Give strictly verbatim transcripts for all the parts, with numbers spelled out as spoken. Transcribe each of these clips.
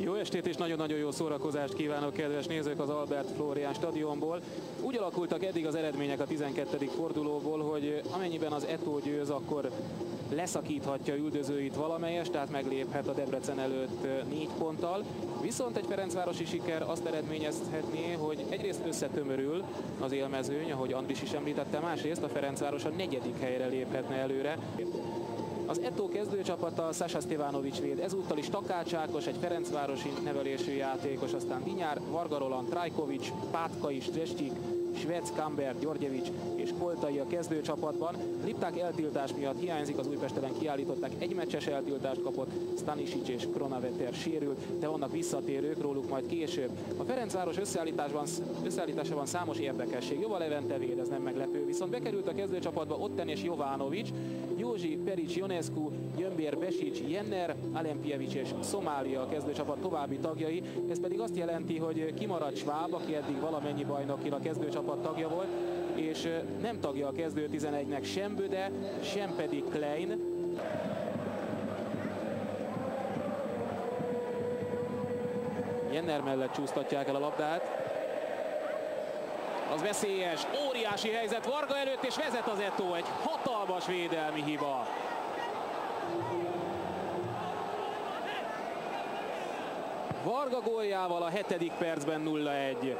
Jó estét és nagyon-nagyon jó szórakozást kívánok, kedves nézők, az Albert Flórián stadionból. Úgy alakultak eddig az eredmények a tizenkettedik fordulóból, hogy amennyiben az Eto győz, akkor leszakíthatja üldözőit valamelyest, tehát megléphet a Debrecen előtt négy ponttal. Viszont egy ferencvárosi siker azt eredményezhetné, hogy egyrészt összetömörül az élmezőny, ahogy Andris is említette, másrészt a Ferencváros a negyedik helyre léphetne előre. Az Eto kezdőcsapata Sasa Stevanovic véd, ezúttal is Takács Ákos, egy ferencvárosi nevelésű játékos, aztán Dinyár, Varga Roland, Trajkovic, Pátkai, Strestik, Svec, Kamber, Györgyevics és Koltai a kezdőcsapatban. Lipták eltiltás miatt hiányzik, az Újpestelen kiállították, egy meccses eltiltást kapott, Stanisic és Kronaveter sérült, de vannak visszatérők, róluk majd később. A Ferencváros összeállításban, összeállításában számos érdekesség. Jóval Levente véd, ez nem meglepő, viszont bekerült a kezdőcsapatba Otten és Jovanovic, Józsi, Peric, Ionescu, Gyömbér, Besics, Jenner, Alempijevics és Szomália a kezdőcsapat további tagjai. Ez pedig azt jelenti, hogy kimaradt Schwab, aki eddig valamennyi bajnokin a kezdőcsapat tagja volt, és nem tagja a kezdő tizenegynek sem Böde, sem pedig Klein. Jenner mellett csúsztatják el a labdát. Az veszélyes, óriási helyzet Varga előtt, és vezet az Eto, egy hatalmas védelmi hiba. Varga góljával a hetedik percben nulla egy.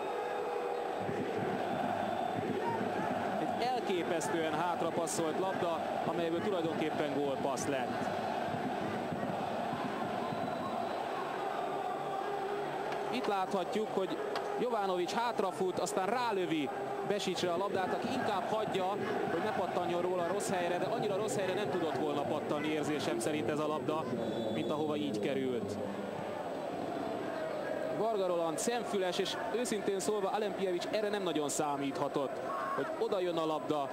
Egy elképesztően hátrapasszolt labda, amelyből tulajdonképpen gólpassz lett. Itt láthatjuk, hogy Jovanovic hátrafut, aztán rálövi Besicsre a labdát, aki inkább hagyja, hogy ne pattanjon róla rossz helyre, de annyira rossz helyre nem tudott volna pattanni érzésem szerint ez a labda, mint ahova így került. Varga Roland szemfüles, és őszintén szólva Alempijevics erre nem nagyon számíthatott, hogy oda jön a labda,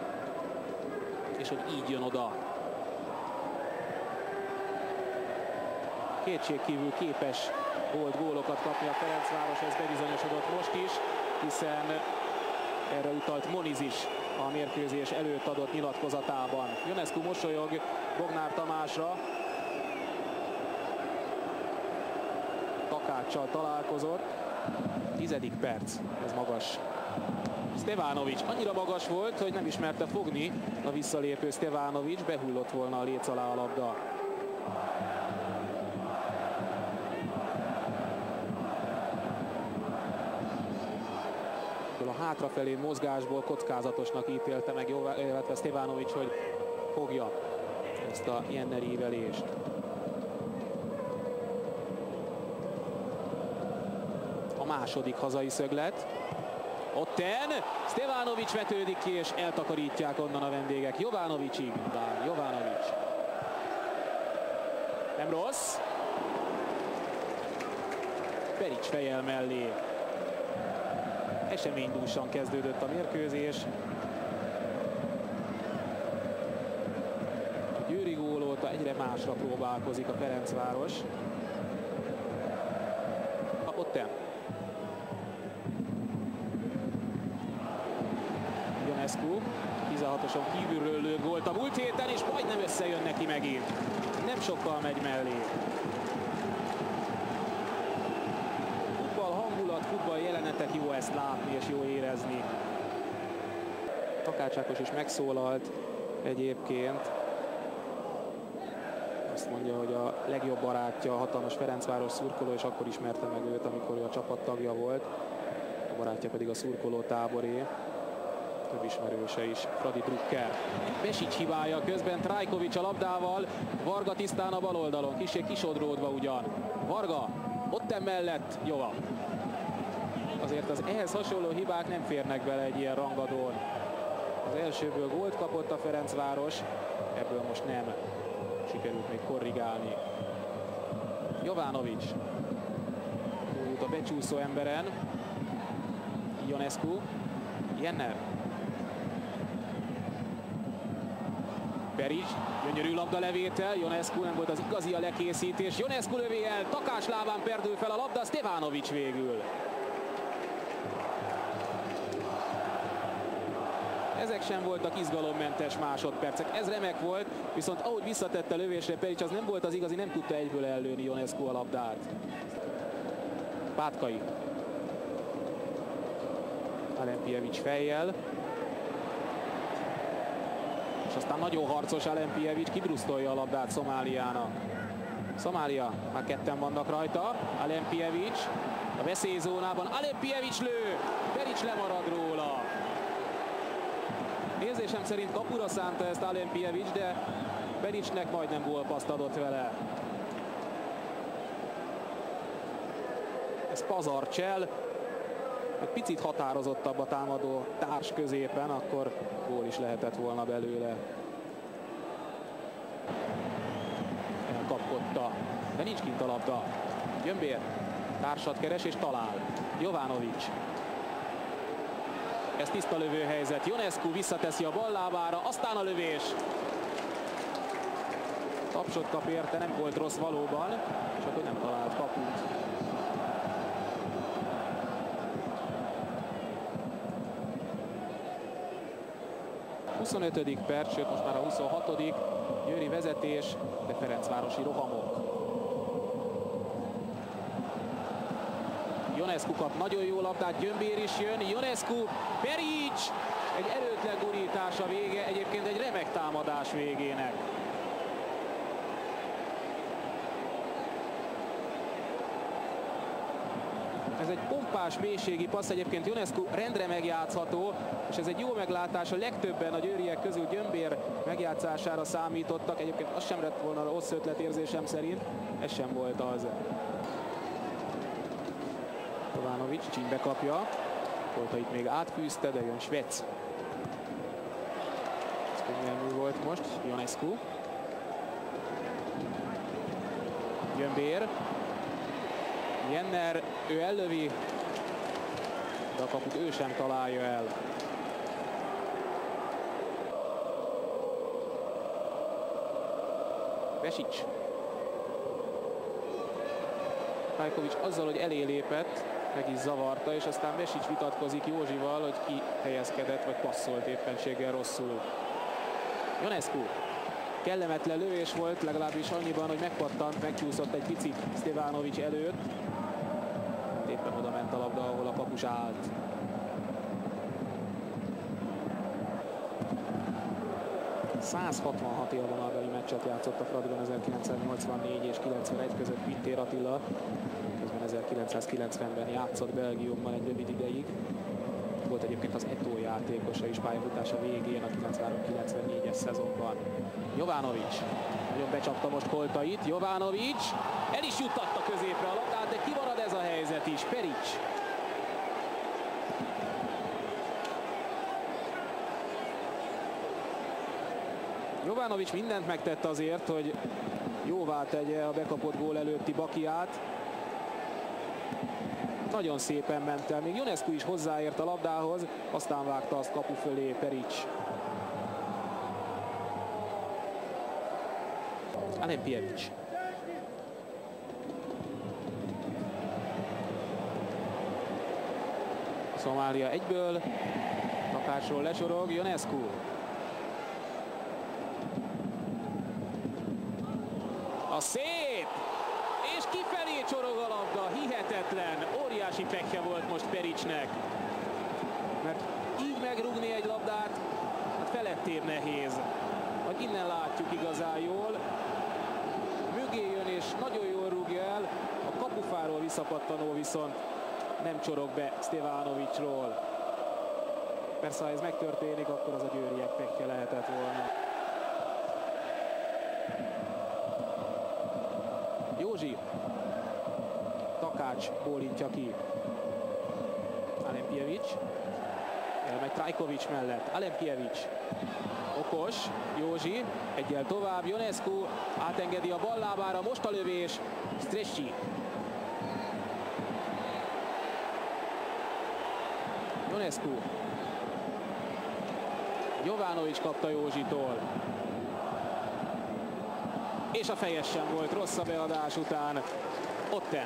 és hogy így jön oda. Kétségkívül képes volt gólokat kapni a Ferencváros, ez bebizonyosodott most is, hiszen erre utalt Moniz is a mérkőzés előtt adott nyilatkozatában. Ionescu mosolyog Bognár Tamásra. Takáccsal találkozott. Tizedik perc, ez magas. Stevanovic annyira magas volt, hogy nem ismerte fogni a visszalépő Stevanovic, behullott volna a léc alá a labda. A hátrafelé mozgásból kockázatosnak ítélte meg, illetve Stevanovic, hogy fogja ezt a Jenner ívelést. A második hazai szöglet. Otten, Stevanovic vetődik ki, és eltakarítják onnan a vendégek. Jovanovicig, bár Jovanovic. Nem rossz. Peric fejjel mellé. Eseménydúsan kezdődött a mérkőzés. A Győri gól óta egyre másra próbálkozik a Ferencváros. Otten. Ionescu tizenhatoson kívülről lő gólt a múlt héten, és majdnem összejön neki megint. Nem sokkal megy mellé. Futball jelenetek, jó ezt látni és jó érezni. Takács Ákos is megszólalt egyébként. Azt mondja, hogy a legjobb barátja a hatalmas Ferencváros szurkoló, és akkor ismerte meg őt, amikor ő a csapat tagja volt. A barátja pedig a szurkoló táboré. Több ismerőse is, Fradi Drucker. Besics hibája közben, Trajkovic a labdával, Varga tisztán a bal oldalon, kissé kisodródva ugyan. Varga, Otten mellett, Jova. Azért az ehhez hasonló hibák nem férnek bele egy ilyen rangadón. Az elsőből gólt kapott a Ferencváros, ebből most nem sikerült még korrigálni. Jovanovic túljut a becsúszó emberen. Ionescu, Jenner. Peric, gyönyörű labdalevétel, Ionescu, nem volt az igazi a lekészítés. Ionescu lövi el, Takács lábán perdül fel a labda, Stevanovic végül. Ezek sem voltak izgalommentes másodpercek. Ez remek volt, viszont ahogy visszatette lövésre Perics, az nem volt az igazi, nem tudta egyből ellőni Ionescu a labdát. Pátkai. Alempijevics fejjel. És aztán nagyon harcos Alempijevics, kibrusztolja a labdát Szomáliának. Szomália, már ketten vannak rajta. Alempijevics a veszélyzónában. Alempijevics lő, Perics lemarad róla. Érzésem szerint kapura szánta ezt Alempijevics, de Pericsnek majdnem gólpasszt adott vele. Ez pazar Csell. Egy picit határozottabb a támadó társ középen, akkor gól is lehetett volna belőle. Elkapkodta, de nincs kint a labda. Gyömbér társat keres és talál. Jovanovics. Ez tiszta lövőhelyzet. Ionescu visszateszi a ballábára, aztán a lövés. Tapsot kap érte, nem volt rossz valóban, csak hogy nem talált kaput. huszonötödik perc, sőt most már a huszonhatodik Győri vezetés, de ferencvárosi rohamok. Ionescu kap nagyon jó labdát, Gyömbér is jön, Ionescu, Perics! Egy erőtlen gurítás a vége, egyébként egy remek támadás végének. Ez egy pompás mélységi passz, egyébként Ionescu rendre megjátszható, és ez egy jó meglátás, a legtöbben a győriek közül Gyömbér megjátszására számítottak, egyébként az sem lett volna rossz ötlet érzésem szerint, ez sem volt az. Jovanovics csínybe kapja, Koltait még átfűzte, de jön Svec. Ez könnyelmű volt most, Ionescu. Gyömbér. Jenner, ő ellövi, de a kaput ő sem találja el. Vesics. Trajkovics azzal, hogy elé lépett, meg is zavarta, és aztán Vesics vitatkozik Józsival, hogy ki helyezkedett, vagy passzolt éppenséggel rosszul. Ionescu. Kellemetlen lövés volt, legalábbis annyiban, hogy megpattant, megcsúszott egy picit Stevanovics előtt. Éppen oda ment a labda, ahol a kapus állt. százhatvanhat élvonalbeli meccset játszott a Fradiban ezerkilencszáznyolcvannégy és kilencvenegy között Pintér Attila. Közben ezerkilencszázkilencvenben játszott Belgiumban egy rövid ideig. Volt egyébként az Eto'o játékosa is pályafutása végén a kilencvenhárom kilencvennégyes szezonban. Jovanovics nagyon becsapta most Koltait. Jovanovics el is juttatta középre a labdát, de kimarad ez a helyzet is. Perics. Jovanovics mindent megtett azért, hogy jóvá tegye a bekapott gól előtti Bakiát. Nagyon szépen ment el, még Ionescu is hozzáért a labdához, aztán vágta azt kapu fölé Perics. Alempijevics. Szomália egyből, Takácsról lesorog, Ionescu. A szép! És kifelé csorog a labda, hihetetlen, óriási pekje volt most Pericsnek. Mert így megrúgni egy labdát, hát felettébb nehéz. Hogy innen látjuk igazán jól. Mögé jön és nagyon jól rúgja el, a kapufáról visszapattanó viszont nem csorog be Stevanovicsról. Persze, ha ez megtörténik, akkor az a győriek pekje lehetett volna. Józsi. Takács bólintja ki. Alempijevics. Elmegy Trajkovics mellett. Alempijevics. Okos. Józsi. Egyel tovább. Ionescu átengedi a ballábára. Most a lövés. Stresci. Ionescu. Jovanovics kapta Józsitól. És a fejes sem volt rossz a beadás után. Otten.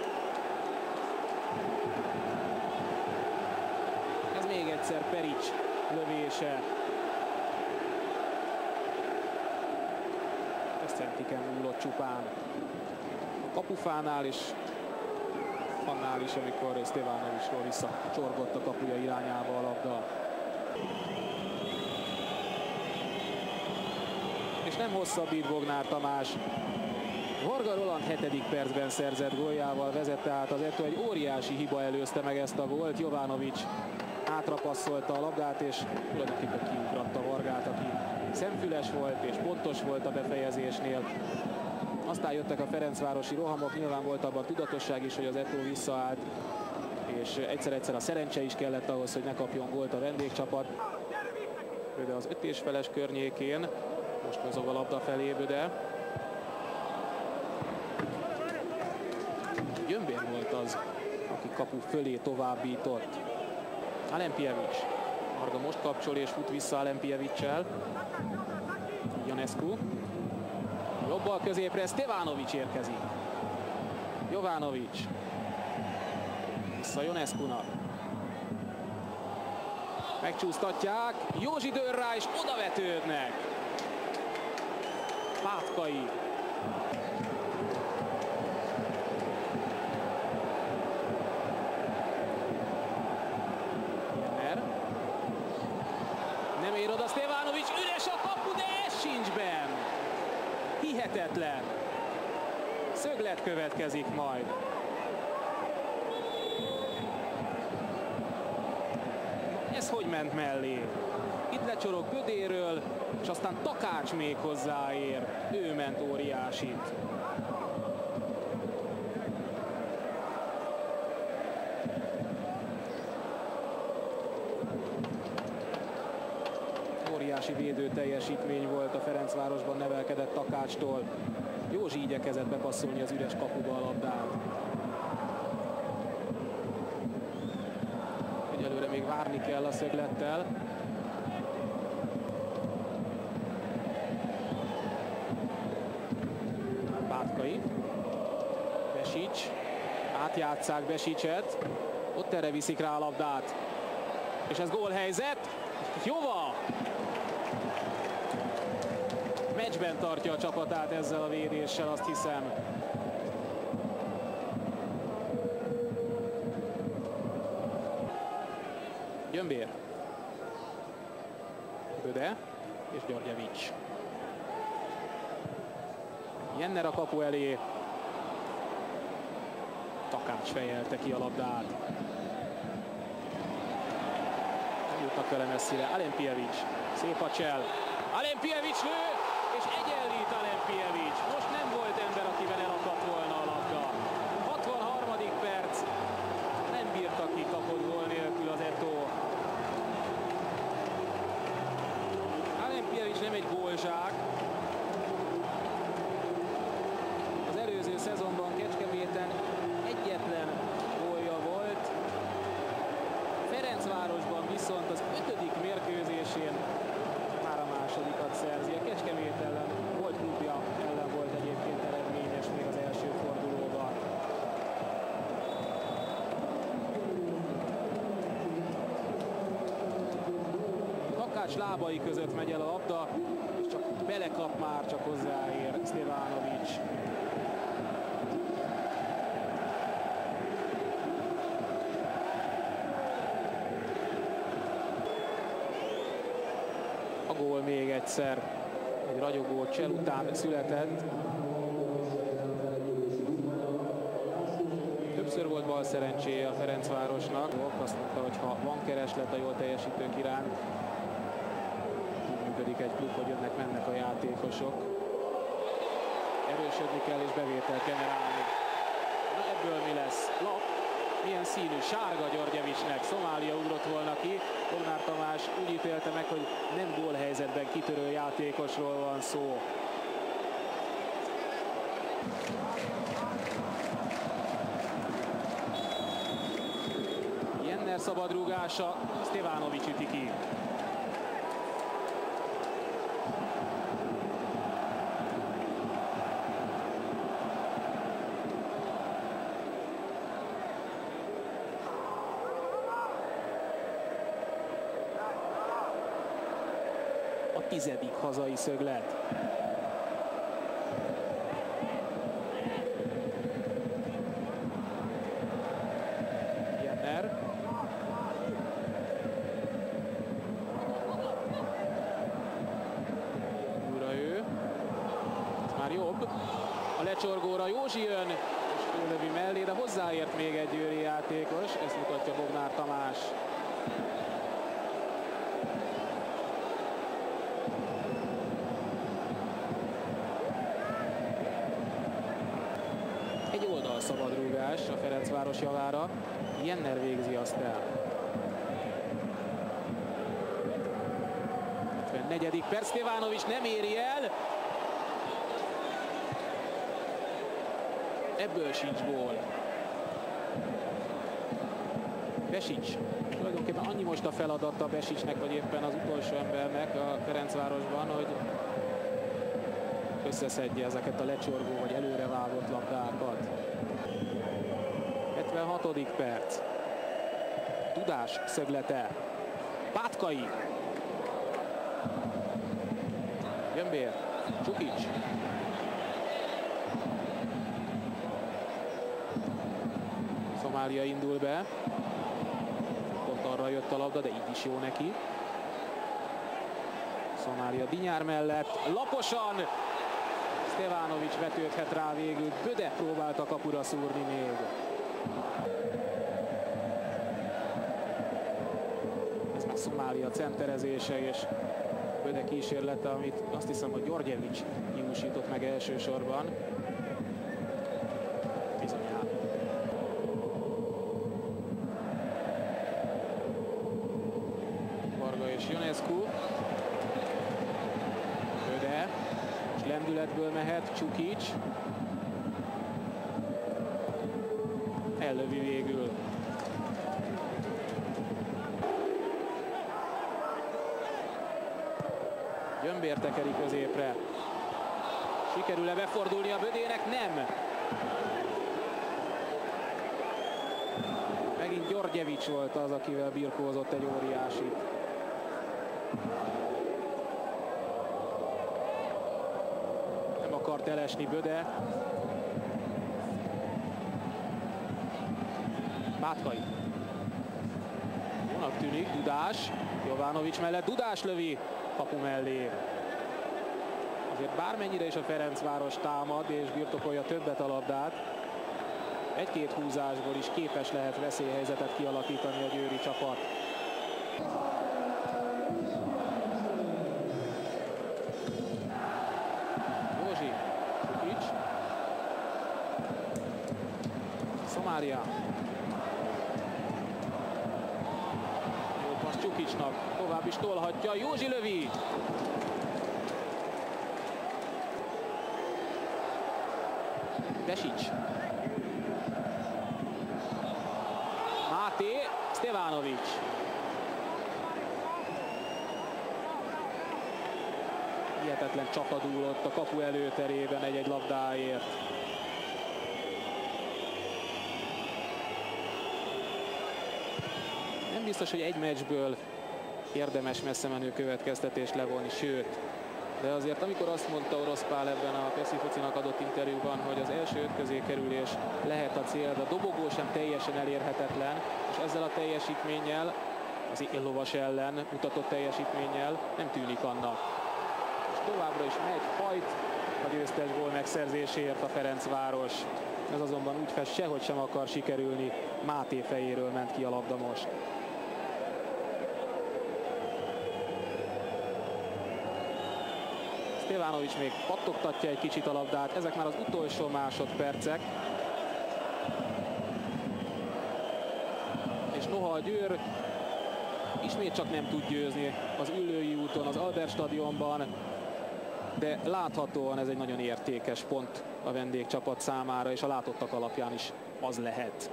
Ez még egyszer Perics. lövése. Ez centiken múlott csupán. A kapufánál is, annál is, amikor Stevanovicsról visszacsorgott a kapuja irányába a labda. És nem hosszabbít Bognár Tamás. Varga Roland hetedik percben szerzett góljával vezette át az Eto, egy óriási hiba előzte meg ezt a gólt. Jovanovic hátrapasszolta a labdát, és tulajdonképpen kiugratta Vargát, aki szemfüles volt és pontos volt a befejezésnél. Aztán jöttek a ferencvárosi rohamok, nyilván volt abban tudatosság is, hogy az Eto visszaállt, és egyszer-egyszer a szerencse is kellett ahhoz, hogy ne kapjon gólt a vendégcsapat. Böde az öt és feles környékén, most mozog a labda felé Böde. Gyömbér volt az, aki kapu fölé továbbított. Alempijevics. Varga most kapcsol és fut vissza Alempijevicsel. Ionescu. Jobbal középre Stevanovic érkezik. Jovanovic. Vissza Ionescunak. Megcsúsztatják. Józsi dől rá és odavetődnek. Pátkai. Nem ér oda Stevanovic, üres a kapu, de ez sincs benn. Hihetetlen. Szöglet következik majd. Ez hogy ment mellé? Itt lecsorog Bödéről, és aztán Takács még hozzáér. Ő ment óriásit. Óriási védő teljesítmény volt a Ferencvárosban nevelkedett Takácstól. Józsi igyekezett bepasszolni az üres kapuba a labdát. Egyelőre még várni kell a szöglettel. Pátkai. Besics. Átjátsszák Besicset. Ott erre viszik rá a labdát. És ez gólhelyzet. Jova! Meccsben tartja a csapatát ezzel a védéssel, azt hiszem. Gyömbér. Böde és Györgyevics. Jenner a kapu elé. Takács fejelte ki a labdát. Nem jutnak vele messzire. Alempijevics. Szép a csel. Alempijevics lő, és egyenlít Alempijevics. Most nem volt ember, akivel elakadt volna a labda. hatvanharmadik perc. Nem bírta ki kapott gól nélkül az Eto. Alempijevics nem egy gólzsák. Az előző szezonban Kecskeméten egyetlen gólja volt. Ferencvárosban viszont az ötödik mérkőzésén már a másodikat szerzi. A Kecskemét ellen volt klubja ellen volt egyébként eredményes még az első fordulóban. Takács lábai között megy el a labda, és csak belekap, már csak hozzáér Stevanovic. A gól még egyszer egy ragyogó csel után született. Többször volt bal szerencséje a Ferencvárosnak. Azt mondta, hogy ha van kereslet a jól teljesítők iránt, úgy működik egy klub, hogy jönnek-mennek a játékosok. Erősödni kell és bevételt generálni. Na, ebből mi lesz? Lap. Milyen színű, sárga Györgyevicsnek. Szomália ugrott volna ki. Bognár Tamás úgy ítélte meg, hogy nem gólhelyzetben kitörő játékosról van szó. Jenner szabadrúgása, Stevanovic üti ki. tizedik hazai szöglet. Jenner. Újra ő. Ez már jobb. A lecsorgóra Józsi jön, és fölövi mellé, de hozzáért még egy győri játékos. Ezt mutatja Bognár Tamás. Egy oldalszabadrúgás a Ferencváros javára. Jenner végzi azt el. ötvennegyedik perc, Stevanovics nem éri el. Ebből sincs gól. Besics. Tulajdonképpen annyi most a feladata Besicsnek, vagy éppen az utolsó embernek a Ferencvárosban, hogy összeszedje ezeket a lecsorgó vagy előrevágott labdákat. hetvenhatodik perc. Dudás szöglete. Pátkai. Gömbér. Csukics. Szomália indul be. Pont arra jött a labda, de így is jó neki. Szomália Dinyár mellett. Laposan. Stevanovics vetődhet rá végül. Böde próbálta kapura szúrni még. Ez már Szomália centerezése és Böde kísérlete, amit azt hiszem, hogy Györgyevics nyújsított meg elsősorban. Bizonyán. Varga és Ionescu. Böde. És lendületből mehet Csukics. Ellövi végül. Gyömbér tekeri középre. Sikerül-e befordulni a Bödének? Nem. Megint Györgyevics volt az, akivel birkózott egy óriásit. Nem akart elesni Böde. Pátkai. Jónak tűnik, Dudás. Jovanovics mellett Dudás lövi kapu mellé. Azért bármennyire is a Ferencváros támad és birtokolja többet a labdát, egy-két húzásból is képes lehet veszélyhelyzetet kialakítani a győri csapat. Józsi, Csukics. Szomália. Jó passz Csukicsnak, tovább is tolhatja, Józsi lövi. Besics. Máté, Stevanovics. Hihetetlen csata dúlott a kapu előterében egy-egy labdáért. Nem biztos, hogy egy meccsből érdemes messze menő következtetést levonni, sőt, de azért amikor azt mondta Orosz Pál ebben a Pessi Focinak adott interjúban, hogy az első öt közé kerülés lehet a cél, de a dobogó sem teljesen elérhetetlen, és ezzel a teljesítménnyel, az Illovas ellen mutatott teljesítménnyel nem tűnik annak. És továbbra is megy, hajt a győztes gól megszerzéséért a Ferencváros. Ez azonban úgy fest, sehogy sem akar sikerülni, Máté fejéről ment ki a labda most. Stevanovics még pattogtatja egy kicsit a labdát, ezek már az utolsó másodpercek. És noha a Győr ismét csak nem tud győzni az Üllői úton, az Albert stadionban, de láthatóan ez egy nagyon értékes pont a vendégcsapat számára, és a látottak alapján is az lehet.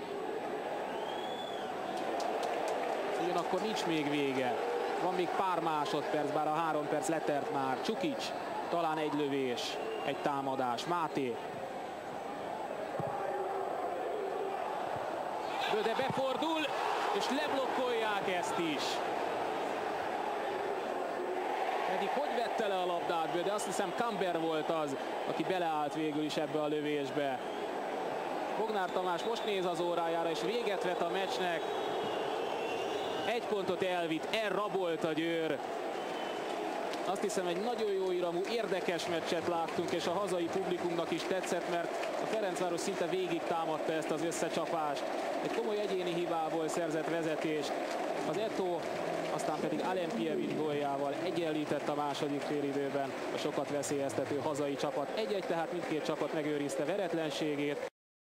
Ugyanakkor nincs még vége. Van még pár másodperc, bár a három perc letelt már. Csukics, talán egy lövés, egy támadás. Máté. Böde befordul, és leblokkolják ezt is. Eddig hogy vette le a labdát, de azt hiszem Kamber volt az, aki beleállt végül is ebbe a lövésbe. Bognár Tamás most néz az órájára, és véget vet a meccsnek. Egy pontot elvitt, elrabolt a Győr. Azt hiszem, egy nagyon jó iramú, érdekes meccset láttunk, és a hazai publikumnak is tetszett, mert a Ferencváros szinte végig támadta ezt az összecsapást. Egy komoly egyéni hibából szerzett vezetést. Az Eto'o, aztán pedig Alempijevics góljával egyenlített a második félidőben a sokat veszélyeztető hazai csapat. Egy-egy, tehát mindkét csapat megőrizte veretlenségét.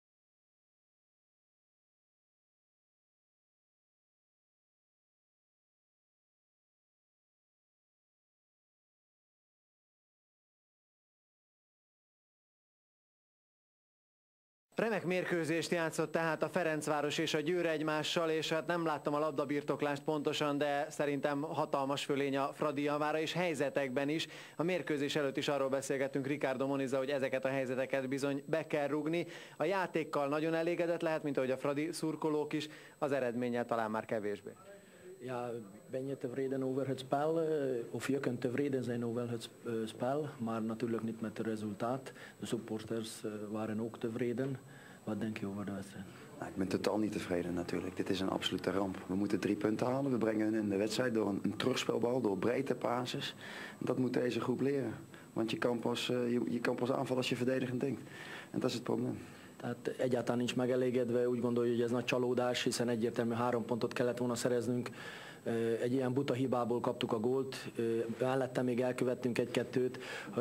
Remek mérkőzést játszott tehát a Ferencváros és a Győr egymással, és hát nem láttam a labdabirtoklást pontosan, de szerintem hatalmas fölény a Fradi javára, és helyzetekben is. A mérkőzés előtt is arról beszélgettünk Ricardo Monizzal, hogy ezeket a helyzeteket bizony be kell rugni. A játékkal nagyon elégedett lehet, mint ahogy a Fradi szurkolók is, az eredménnyel talán már kevésbé. Ja, ben je tevreden over het spel, of je kunt tevreden zijn over het spel, maar natuurlijk niet met het resultaat. De supporters waren ook tevreden. Wat denk je over de wedstrijd? Nou, ik ben totaal niet tevreden natuurlijk. Dit is een absolute ramp. We moeten drie punten halen. We brengen hun in de wedstrijd door een, een terugspelbal, door breedte passes. Dat moet deze groep leren. Want je kan pas, je, je kan pas aanvallen als je verdedigend denkt. En dat is het probleem. Tehát egyáltalán nincs megelégedve, úgy gondolja, hogy ez nagy csalódás, hiszen egyértelműen három pontot kellett volna szereznünk. Egy ilyen buta hibából kaptuk a gólt, mellette még elkövettünk egy-kettőt.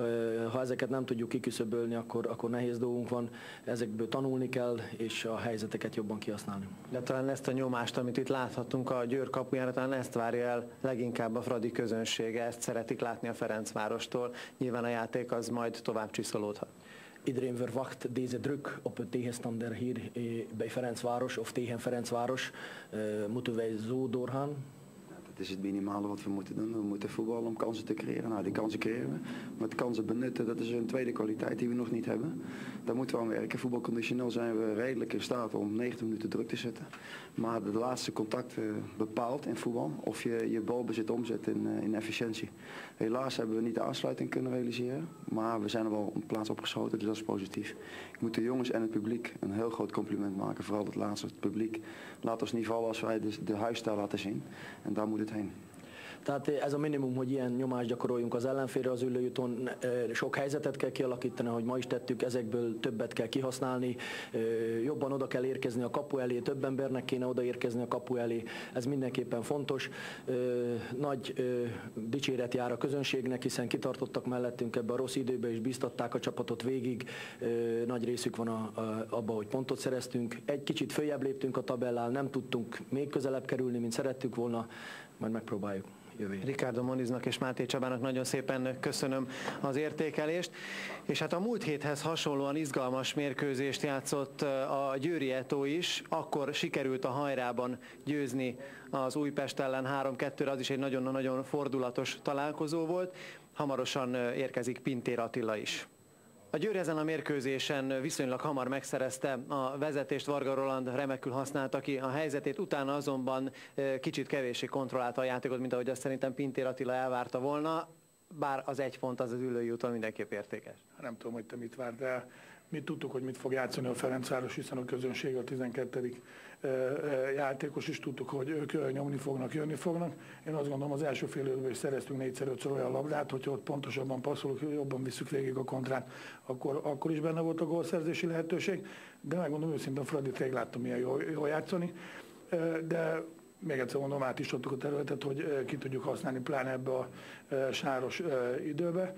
Ha ezeket nem tudjuk kiküszöbölni, akkor, akkor nehéz dolgunk van. Ezekből tanulni kell, és a helyzeteket jobban kihasználni. De talán ezt a nyomást, amit itt láthatunk a Győr kapujára, talán ezt várja el leginkább a Fradi közönsége, ezt szeretik látni a Ferencvárostól. Nyilván a játék az majd tovább csiszolódhat. Iedereen verwacht deze druk op de tegenstander hier bij Ferencváros of tegen Ferencváros. Moeten wij zo doorgaan? Dat is het minimale wat we moeten doen. We moeten voetballen om kansen te creëren. Nou, die kansen creëren we. Maar kansen benutten, dat is een tweede kwaliteit die we nog niet hebben. Daar moeten we aan werken. Voetbalconditioneel zijn we redelijk in staat om negentig minuten druk te zetten. Maar de laatste contact bepaalt in voetbal of je je balbezit omzet in, in efficiëntie. Helaas hebben we niet de aansluiting kunnen realiseren. Maar we zijn er wel een plaats opgeschoten, dus dat is positief. Ik moet de jongens en het publiek een heel groot compliment maken. Vooral het laatste, het publiek. Laat ons niet vallen als wij de, de huisstijl laten zien. En daar moet het heen. Tehát ez a minimum, hogy ilyen nyomást gyakoroljunk az ellenfélre az ülőjúton. Sok helyzetet kell kialakítani, hogy ma is tettük, ezekből többet kell kihasználni, jobban oda kell érkezni a kapu elé, több embernek kéne odaérkezni a kapu elé, ez mindenképpen fontos. Nagy dicséret jár a közönségnek, hiszen kitartottak mellettünk ebbe a rossz időbe, és biztatták a csapatot végig. Nagy részük van abban, hogy pontot szereztünk. Egy kicsit följebb léptünk a tabellán, nem tudtunk még közelebb kerülni, mint szerettük volna, majd megpróbáljuk. Ricardo Moniznak és Máté Csabának nagyon szépen köszönöm az értékelést. És hát a múlt héthez hasonlóan izgalmas mérkőzést játszott a győri Eto'o is. Akkor sikerült a hajrában győzni az Újpest ellen három kettőre, az is egy nagyon-nagyon fordulatos találkozó volt. Hamarosan érkezik Pintér Attila is. A Győr ezen a mérkőzésen viszonylag hamar megszerezte a vezetést, Varga Roland remekül használta ki a helyzetét, utána azonban kicsit kevéssé kontrollálta a játékot, mint ahogy azt szerintem Pintér Attila elvárta volna, bár az egy pont az az ülői úton mindenképp értékes. Nem tudom, hogy te mit várd, de mi tudtuk, hogy mit fog játszani a Ferencváros, hiszen a közönség a tizenkettedik játékos is, tudtuk, hogy ők nyomni fognak, jönni fognak. Én azt gondolom, az első fél időben is szereztünk négyszer-ötször olyan labdát, hogyha ott pontosabban passzolunk, jobban visszük végig a kontrát, akkor, akkor is benne volt a gólszerzési lehetőség. De megmondom őszintén, Fradit rég láttam ilyen jól, jól játszani, de még egyszer mondom, át is adtuk a területet, hogy ki tudjuk használni pláne ebbe a sáros időbe.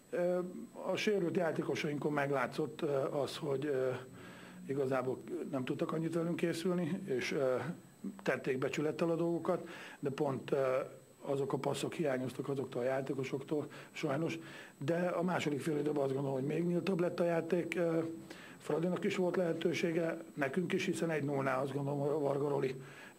A sérült játékosainkon meglátszott az, hogy igazából nem tudtak annyit velünk készülni, és tették becsülettel a dolgokat, de pont azok a passzok hiányoztak azoktól a játékosoktól, sajnos. De a második fél időben azt gondolom, hogy még nyíltabb lett a játék. Fradinak is volt lehetősége, nekünk is, hiszen egy nullnál azt gondolom, hogy a Varga Roli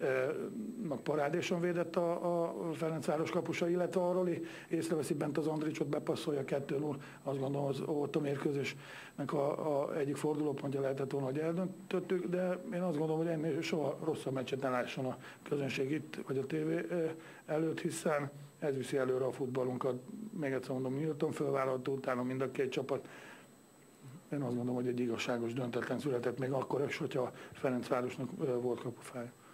parádésan védett a, a Ferencváros kapusa, illetve a Roli észreveszi bent az Andricsot, bepasszolja kettő null. Azt gondolom, az volt a mérkőzésnek a, a egyik fordulópontja lehetett volna, hogy eldöntöttük, de én azt gondolom, hogy ennél soha rosszabb meccset ne lásson a közönség itt, vagy a tévé előtt, hiszen ez viszi előre a futballunkat. Még egyszer mondom, nyíltan felvállalható, utána mind a két csapat. Én azt gondolom, hogy egy igazságos döntetlen született még akkor is, hogyha Ferencvárosnak volt kapufája.